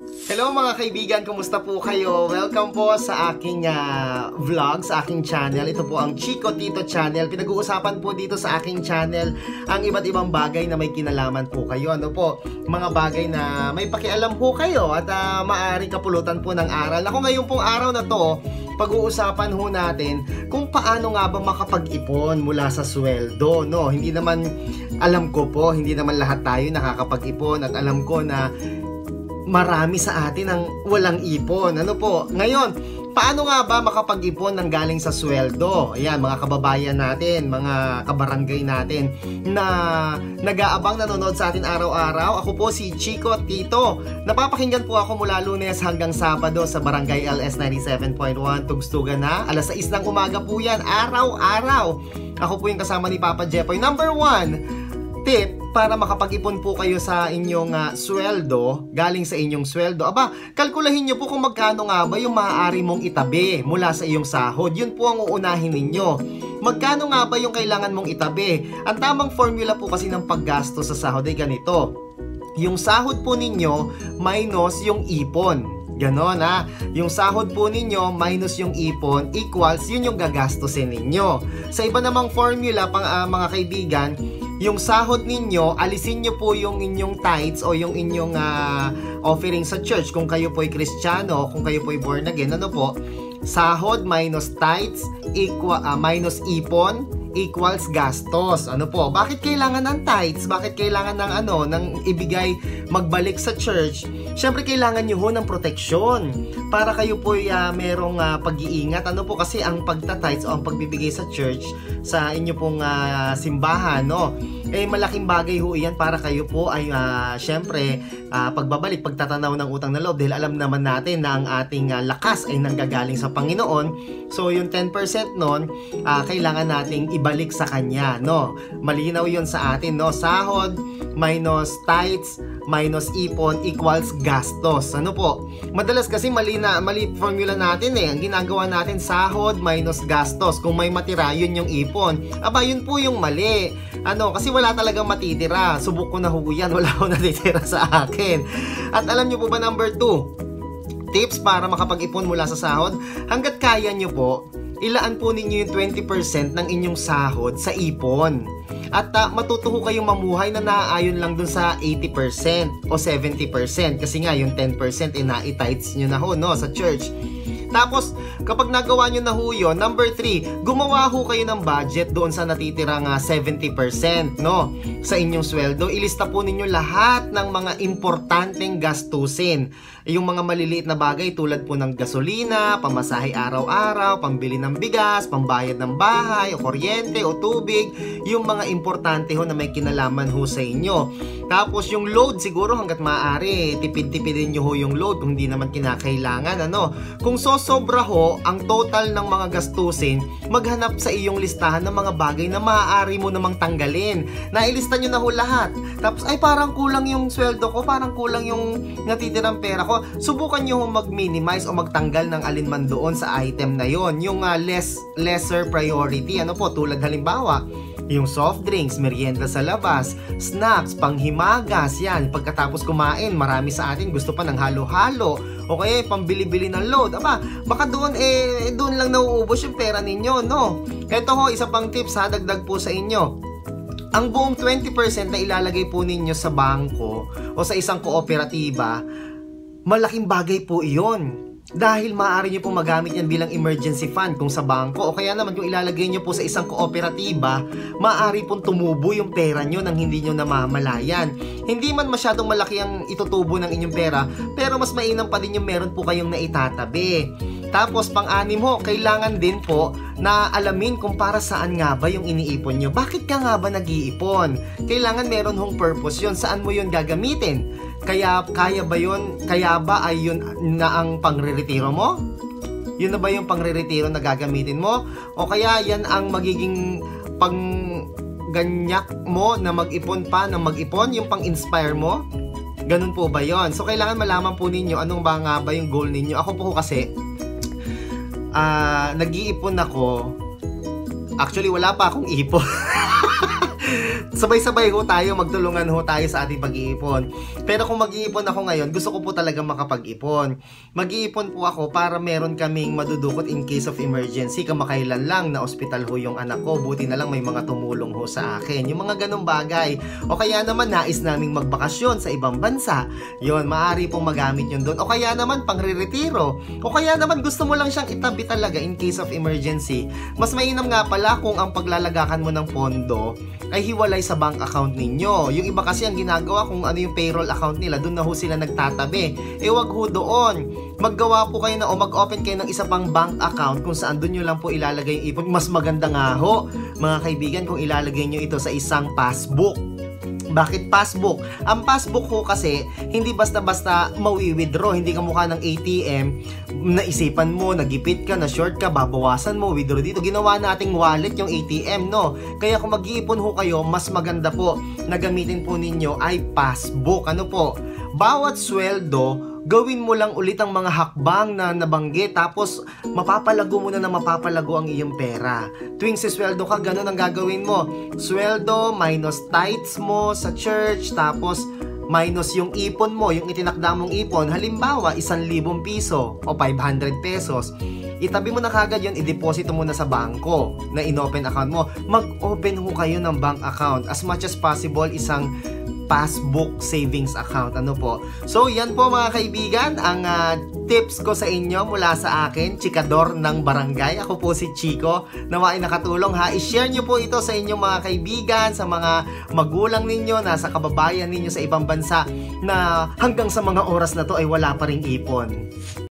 Hello mga kaibigan, kumusta po kayo? Welcome po sa aking vlog, sa aking channel. Ito po ang Chico Tito Channel. Pinag-uusapan po dito sa aking channel ang iba't ibang bagay na may kinalaman po kayo. Ano po? Mga bagay na may pakialam po kayo at maaaring kapulutan po ng aral. Ako ngayon pong araw na to, pag-uusapan ho natin kung paano nga ba makapag-ipon mula sa sweldo, no? Hindi naman, alam ko po, hindi naman lahat tayo nakakapag-ipon at alam ko na marami sa atin ang walang ipon. Ano po? Ngayon, paano nga ba makapag-ipon ng galing sa sweldo? Ayan, mga kababayan natin, mga kabarangay natin na nag-aabang nanonood sa atin araw-araw. Ako po si Chico Tito. Napapakinggan po ako mula Lunes hanggang Sabado sa Barangay LS 97.1 Tugstugan na. Alas 6 ng umaga po yan, araw-araw. Ako po yung kasama ni Papa Jepoy. Number 1 tip para makapag-ipon po kayo sa inyong sweldo, galing sa inyong sweldo. Aba, kalkulahin nyo po kung magkano nga ba yung maaari mong itabi mula sa iyong sahod. Yun po ang uunahin ninyo. Magkano nga ba yung kailangan mong itabi? Ang tamang formula po kasi ng paggasto sa sahod ay ganito. Yung sahod po ninyo minus yung ipon. Ganon ha. Yung sahod po ninyo minus yung ipon equals yun yung gagastusin ninyo. Sa iba namang formula, mga kaibigan, yung sahod ninyo, alisin nyo po yung inyong tithes o yung inyong offering sa church. Kung kayo po'y Kristiyano, kung kayo po'y born again, ano po? Sahod minus tithes minus ipon equals gastos. Ano po? Bakit kailangan ng tithes? Bakit kailangan ng ng ibigay, magbalik sa church? Siyempre kailangan nyo ho ng proteksyon para kayo po merong pag-iingat. Ano po? Kasi ang pagta-tithes o ang pagbibigay sa church, sa inyo pong simbahan, no? Malaking bagay ho iyan para kayo po ay siyempre pagbabalik, pagtatanaw ng utang na loob, dahil alam naman natin na ang ating lakas ay nanggagaling sa Panginoon. So yung 10% nun, kailangan nating ibalik sa Kanya, no? Malinaw yun sa atin, no? Sahod minus tithes minus ipon equals gastos. Ano po? Madalas kasi mali formula natin Ang ginagawa natin, sahod minus gastos. Kung may matira, yun yung ipon. Aba, yun po yung mali. Kasi wala talagang matitira. Subok ko na ho yan. Wala ko natitira sa akin. At alam nyo po ba, number 2, tips para makapag-ipon mula sa sahod? Hanggat kaya nyo po, ilaan po ninyo yung 20% ng inyong sahod sa ipon. At matutuho kayong mamuhay na naaayon lang dun sa 80% o 70%. Kasi nga yung 10% na-tithes nyo na ho, no, sa church. Tapos, kapag nagawa nyo na ho yun, number 3, gumawa ho kayo ng budget doon sa natitirang 70%, no, sa inyong sweldo. Ilista po ninyo lahat ng mga importanteng gastusin. Yung mga maliliit na bagay tulad po ng gasolina, pamasahe araw-araw, pambili ng bigas, pambayad ng bahay, o kuryente, o tubig. Yung mga importante ho na may kinalaman ho sa inyo. Tapos yung load, siguro hanggat maaari, tipid-tipidin nyo ho yung load kung hindi naman kinakailangan. Kung sobra ho ang total ng mga gastusin, maghanap sa iyong listahan ng mga bagay na maaari mo namang tanggalin. Nailista nyo na ho lahat. Tapos ay parang kulang yung sweldo ko, parang kulang yung natitirang pera ko. Subukan nyo mag-minimize o magtanggal ng alinman doon sa item na yon. Yung lesser priority. Tulad halimbawa, yung soft drinks, merienda sa labas, snacks, panghimagas, yan. Pagkatapos kumain, marami sa atin gusto pa ng halo-halo. O kaya pambili-bili ng load. Aba, baka doon doon lang nauubos yung pera ninyo, no? Ito ho, isa pang tips dagdag po sa inyo. Ang buong 20% na ilalagay po ninyo sa bangko o sa isang kooperatiba, malaking bagay po iyon. Dahil maaari nyo pong magamit yan bilang emergency fund kung sa bangko, o kaya naman kung ilalagay nyo po sa isang kooperatiba, maaari pong tumubo yung pera nyo nang hindi nyo namamalayan. Hindi man masyadong malaki ang itutubo ng inyong pera, pero mas mainam pa din yung meron po kayong naitatabi. Tapos pang-anim ho, kailangan din po na alamin kung para saan nga ba yung iniipon nyo. Bakit ka nga ba nag-iipon? Kailangan meron hong purpose yun. Saan mo yun gagamitin? Kaya ba yun? Kaya ba ay yun na ang pangre-retiro mo? Yun na ba yung pangre-retiro na gagamitin mo? O kaya yan ang magiging pangganyak mo na mag-ipon pa, na mag-ipon, yung pang-inspire mo? Ganun po ba yun? So kailangan malaman po ninyo anong ba nga ba yung goal ninyo. Ako po kasi nag-iipon ako. Actually wala pa akong ipon. Sabay-sabay ho tayo, magtulungan ho tayo sa ating pag-iipon. Pero kung mag-iipon ako ngayon, gusto ko po talaga makapag-ipon. Mag-iipon po ako para meron kaming madudukot in case of emergency. Kamakailan lang na ospital ho yung anak ko, buti na lang may mga tumulong ho sa akin. Yung mga ganong bagay. O kaya naman nais naming magbakasyon sa ibang bansa. Yon, maaari pong magamit yun doon. O kaya naman pangre-retiro. O kaya naman gusto mo lang siyang itabi talaga in case of emergency. Mas mainam nga pala kung ang paglalagakan mo ng pondo ay hiwalay sa bank account ninyo. Yung iba kasi ang ginagawa kung ano yung payroll account nila, doon na ho sila nagtatabi. Wag ho doon. Maggawa po kayo na o mag-open kayo ng isa pang bank account kung saan doon nyo lang po ilalagay yung ipon. Mas maganda nga ho, mga kaibigan, kung ilalagay nyo ito sa isang passbook. Bakit passbook? Ang passbook ho kasi, hindi basta-basta mawi-withdraw. Hindi ka mukha ng ATM, naisipan mo, nagipit ka, na-short ka, babawasan mo, withdraw dito. Ginawa nating wallet yung ATM, no? Kaya kung mag-iipon ho kayo, mas maganda po na gamitin po ninyo ay passbook. Ano po? Bawat sweldo, gawin mo lang ulit ang mga hakbang na nabanggit, tapos mapapalago mo na mapapalago ang iyong pera. Tuwing sisweldo ka, ganun ang gagawin mo. Sweldo minus tithes mo sa church, tapos minus yung ipon mo, yung itinakda mong ipon. Halimbawa, 1,000 piso o 500 pesos. Itabi mo na kagad yun, i-deposito mo na sa bangko na in-open account mo. Mag-open ho kayo ng bank account. As much as possible, isang passbook savings account. Ano po? So, yan po mga kaibigan, ang tips ko sa inyo mula sa akin, Chikador ng Barangay. Ako po si Chico. Nawain nakatulong ha. I-share nyo po ito sa inyong mga kaibigan, sa mga magulang ninyo, nasa kababayan ninyo sa ibang bansa na hanggang sa mga oras na to ay wala pa ring ipon.